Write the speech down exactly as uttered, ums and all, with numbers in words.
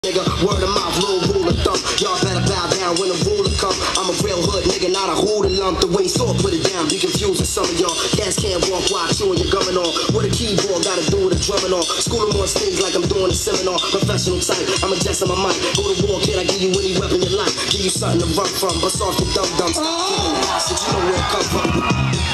Nigga, word of mouth, little rule of thumb. Y'all better bow down when the ruler come. I'm a real hood nigga, not a hoodlum. The way sword put it down, be confusing some of y'all. Cats can't walk while chewing your gumming on. What a keyboard gotta do with a drumming on. School them on stage like I'm doing a seminar. Professional type, I'm adjusting my mic. Go to war, kid, I give you any weapon you like. Give you something to run from, bust off your dum-dums. Oh. You know where it come from.